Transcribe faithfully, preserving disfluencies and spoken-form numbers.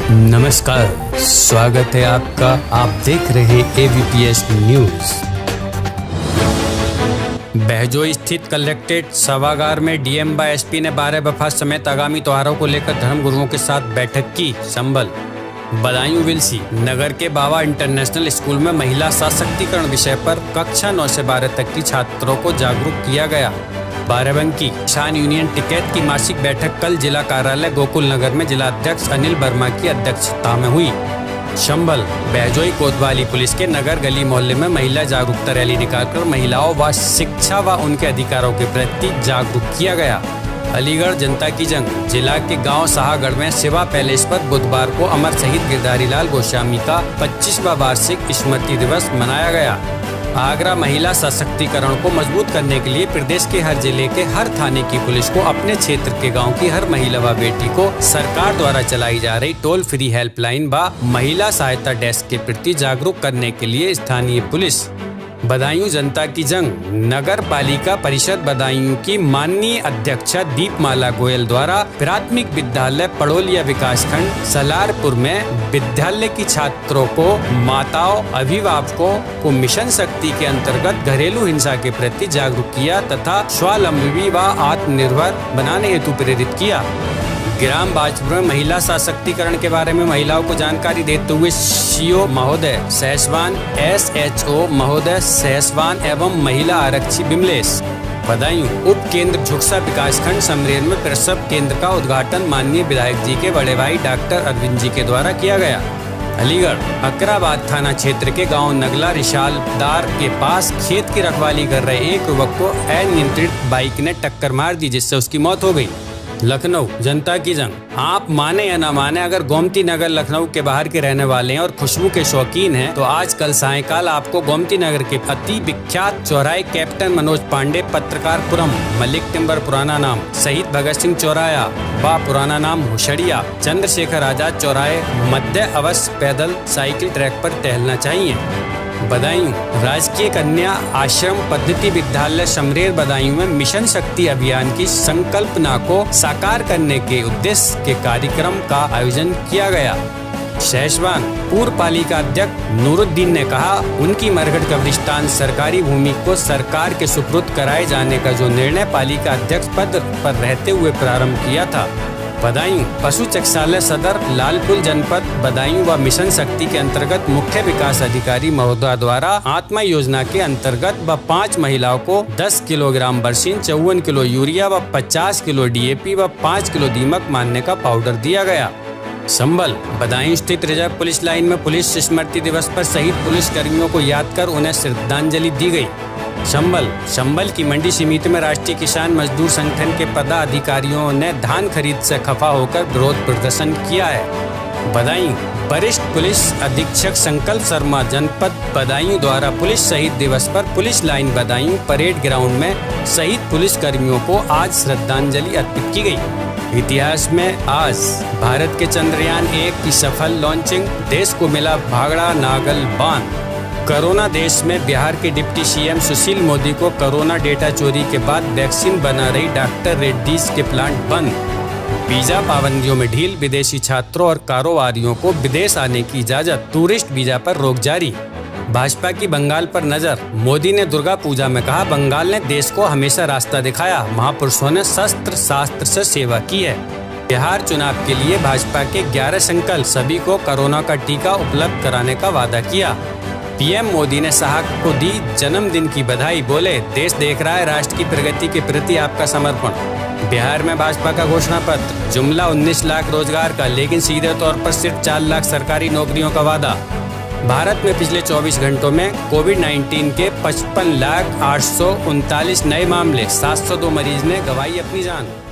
नमस्कार, स्वागत है आपका। आप देख रहे हैं A V P S news. Bahjoi स्थित कलेक्ट्रेट सभागार में डी एम व एस पी ने बारह वफा समेत आगामी त्योहारों को लेकर धर्मगुरुओं के साथ बैठक की। संबल बदायूं विलसी नगर के बाबा इंटरनेशनल स्कूल में महिला सशक्तिकरण विषय पर कक्षा नौ से बारह तक की छात्रों को जागरूक किया गया। बाराबंकी किसान यूनियन टिकैत की मासिक बैठक कल जिला कार्यालय गोकुल नगर में जिला अध्यक्ष अनिल वर्मा की अध्यक्षता में हुई। संबल बहजोई कोतवाली पुलिस के नगर गली मोहल्ले में महिला जागरूकता रैली निकालकर महिलाओं व शिक्षा व उनके अधिकारों के प्रति जागरूक किया गया। अलीगढ़ जनता की जंग जिला के गांव शाहगढ़ में शिवा पैलेस पर बुधवार को अमर शहीद गिरधारी लाल गोस्वामी का पच्चीसवां वार्षिक स्मृति दिवस मनाया गया। आगरा महिला सशक्तिकरण को मजबूत करने के लिए प्रदेश के हर जिले के हर थाने की पुलिस को अपने क्षेत्र के गांव की हर महिला व बेटी को सरकार द्वारा चलाई जा रही टोल फ्री हेल्पलाइन व महिला सहायता डेस्क के प्रति जागरूक करने के लिए स्थानीय पुलिस। बदायूं जनता की जंग नगर पालिका परिषद बदायूं की माननीय अध्यक्षा दीपमाला गोयल द्वारा प्राथमिक विद्यालय पड़ोलिया विकास खंड सलारपुर में विद्यालय की छात्रों को माताओं अभिभावकों को मिशन शक्ति के अंतर्गत घरेलू हिंसा के प्रति जागरूक किया तथा स्वावलंबी व आत्मनिर्भर बनाने हेतु प्रेरित किया। ग्राम बाजपुर में महिला सशक्तिकरण के बारे में महिलाओं को जानकारी देते हुए सी ओ महोदय सहसवान, एस एच ओ महोदय सहसवान एवं महिला आरक्षी बिमलेश। बदायूं उप केंद्र झुकसा विकास खंड समरेन में प्रसव केंद्र का उद्घाटन माननीय विधायक जी के बड़े भाई डॉक्टर अरविंद जी के द्वारा किया गया। अलीगढ़ अकराबाद थाना क्षेत्र के गांव नगला रिशालदार के पास खेत की रखवाली कर रहे एक युवक को अनियंत्रित बाइक ने टक्कर मार दी जिससे उसकी मौत हो गई। लखनऊ जनता की जंग आप माने या ना माने, अगर गोमती नगर लखनऊ के बाहर के रहने वाले हैं और खुशबू के शौकीन हैं तो आज कल सायंकाल आपको गोमती नगर के अति विख्यात चौराहे कैप्टन मनोज पांडे पत्रकारपुरम मलिक टिम्बर पुराना नाम शहीद भगत सिंह चौराया व पुराना नाम हुशड़िया चंद्रशेखर आजाद चौराहे मध्य अवश्य पैदल साइकिल ट्रैक पर टहलना चाहिए। बदायूं राजकीय कन्या आश्रम पद्धति विद्यालय समरेर बदायूं में मिशन शक्ति अभियान की संकल्पना को साकार करने के उद्देश्य के कार्यक्रम का आयोजन किया गया। सहसवान पूर्व पालिका अध्यक्ष नूरुद्दीन ने कहा उनकी मरघट कब्रिस्तान सरकारी भूमि को सरकार के सुपुर्द कराए जाने का जो निर्णय पालिका अध्यक्ष पद पर रहते हुए प्रारंभ किया था। बदायूं पशु चिकित्सालय सदर लालपुर जनपद बदायूं व मिशन शक्ति के अंतर्गत मुख्य विकास अधिकारी महोदय द्वारा आत्मा योजना के अंतर्गत व पाँच महिलाओं को दस किलोग्राम बरसीन, चौवन किलो यूरिया व पचास किलो डी ए पी व पाँच किलो दीमक मारने का पाउडर दिया गया। संबल बदायूं स्थित रिजर्व पुलिस लाइन में पुलिस स्मृति दिवस पर शहीद पुलिस कर्मियों को याद कर उन्हें श्रद्धांजलि दी गई। संबल संबल की मंडी समिति में राष्ट्रीय किसान मजदूर संगठन के पदाधिकारियों ने धान खरीद से खफा होकर विरोध प्रदर्शन किया है। बदायूं वरिष्ठ पुलिस अधीक्षक संकल्प शर्मा जनपद बदायूं द्वारा पुलिस शहीद दिवस पर police line Budaun parade ground में शहीद पुलिस कर्मियों को आज श्रद्धांजलि अर्पित की गई। इतिहास में आज भारत के चंद्रयान एक की सफल लॉन्चिंग, देश को मिला भागड़ा नागल बांध। कोरोना देश में बिहार के deputy C M Sushil Modi को कोरोना डेटा चोरी के बाद वैक्सीन बना रही डॉक्टर रेड्डीज के प्लांट बंद। वीजा पाबंदियों में ढील, विदेशी छात्रों और कारोबारियों को विदेश आने की इजाजत, टूरिस्ट वीजा पर रोक जारी। भाजपा की बंगाल पर नजर, मोदी ने दुर्गा पूजा में कहा बंगाल ने देश को हमेशा रास्ता दिखाया, महापुरुषों ने शस्त्र शास्त्र से सेवा की है। बिहार चुनाव के लिए भाजपा के ग्यारह संकल्प, सभी को कोरोना का टीका उपलब्ध कराने का वादा किया। पी एम मोदी ने शाह को दी जन्मदिन की बधाई, बोले देश देख रहा है राष्ट्र की प्रगति के प्रति आपका समर्पण। बिहार में भाजपा का घोषणा पत्र, जुमला उन्नीस लाख रोजगार का, लेकिन सीधे तौर पर सिर्फ चार लाख सरकारी नौकरियों का वादा। भारत में पिछले चौबीस घंटों में कोविड नाइन्टीन के पचपन लाख आठ सौ उनतालीस नए मामले, सात सौ दो मरीज ने गंवाई अपनी जान।